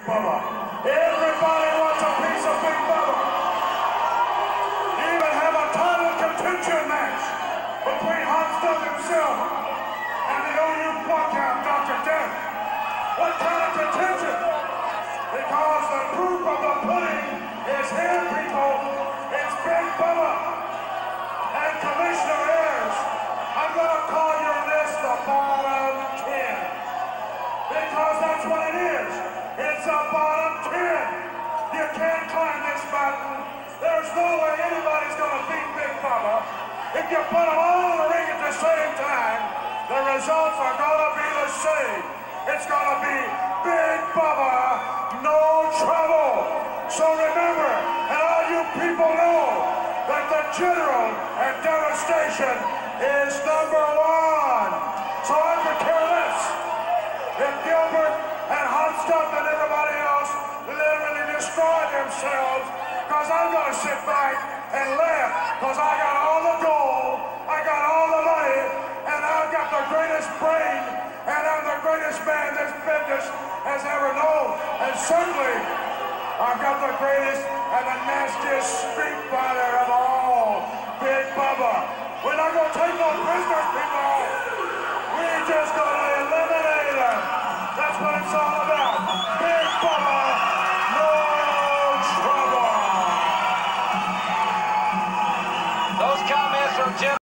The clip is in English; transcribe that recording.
Bubba. Everybody wants a piece of Big Bubba. You even have a title contention match between Hot Stuff himself and the OU Buckhound, Dr. Death. What kind of contention? Because the proof of the pudding is here, people. It's Big Bubba. And Commissioner Ayers, I'm going to call your list the bottom 10. Because that's what it is. It's a bottom 10. You can't climb this mountain. There's no way anybody's going to beat Big Bubba. If you put them all in the ring at the same time, the results are going to be the same. It's going to be Big Bubba, no trouble. So remember, and all you people know, that the general and devastation is number 1. So I could care less if Gilbert and Hot Stuff and everybody else literally destroy themselves, because I'm going to sit back and laugh, because I got all the gold, I got all the money, and I've got the greatest brain, and I'm the greatest man this business has ever known. And certainly, I've got the greatest and the nastiest street fighter of all, Big Bubba. We're not going to take no prisoners, people. We're just going to eliminate them. That's what it's all about. Big Bubba, no trouble. Those comments from Jim.